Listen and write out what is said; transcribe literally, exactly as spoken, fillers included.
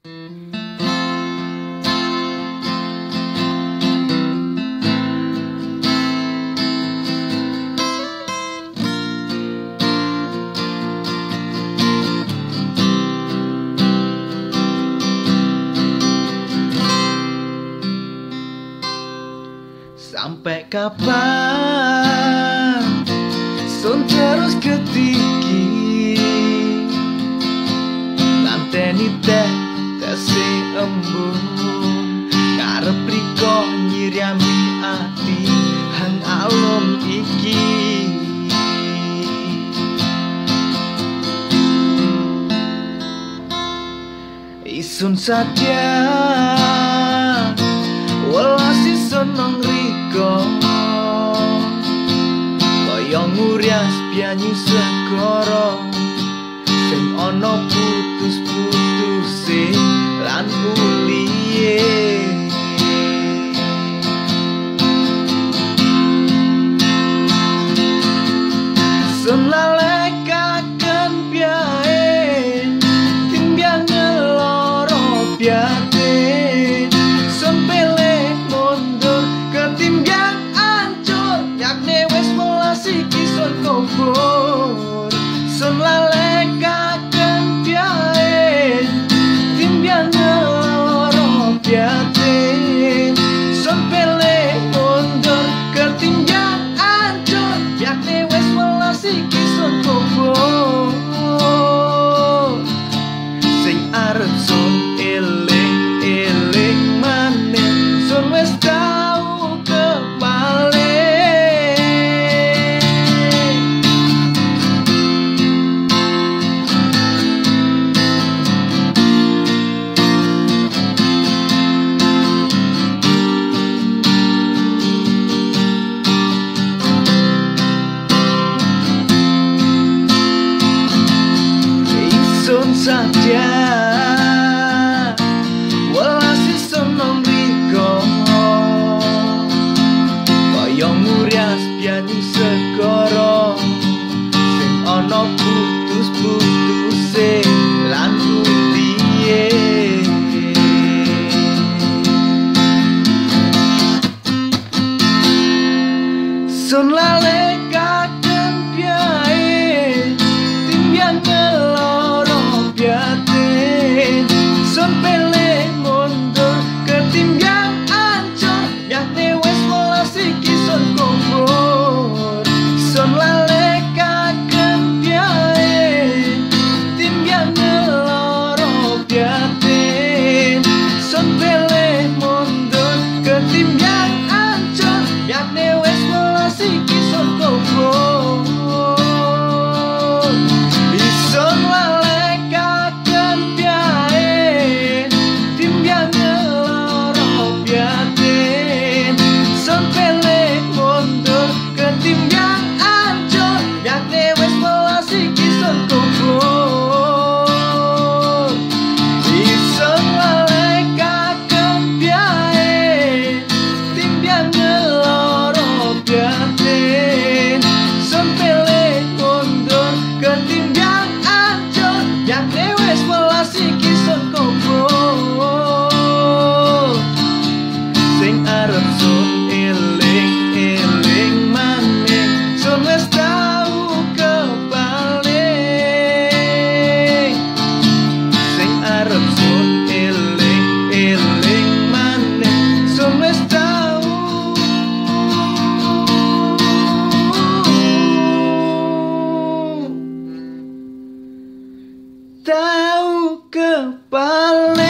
Sampai kapan sun terus ketiki nganteni teh tesi embun karep riko nyiriami ati hang alum iki isun saja welas isun nang riko kaya ngurias pianyi segoro sing ana putus-putuse lan uliye sun lalekaken piae timbyang ngeloro piate sun pilih mundur ketimbyang ancur yakne wis welas iki sun kubur sun lalekaken piae timbyang ngeloro piate sun pilih mundur ketimbyang ancur yakne wis welas iki sun kubur sing arep sun eling-eling maneh sun wis tau kebalik isun saja welas isun nang riko kaya ngurias pianyi segoro sing ana putus-putuse lan uliye sun lalekaken piae timbyang ngeloro piate sun pilih mundur ketimbyang ancur yakne wis welas iki sun kubur sun lalekaken piae timbyang ngeloro piate sun pilih mundur ketimbyang ancur yakne wis welas iki sun kubur isun lalekaken piae timbyang ngeloro piate sun pilih mundur ketimbyang ancur yakne wis welas iki sun kubur isun lalekaken piae timbyang ngeloro piate sun pilih mundur ketimbyang ancur yakne wis welas iki sun kubur sing arep sun eling-eling maneh sun wis tau kebalik sing arep sun eling-eling maneh sun wis tau tau kebalik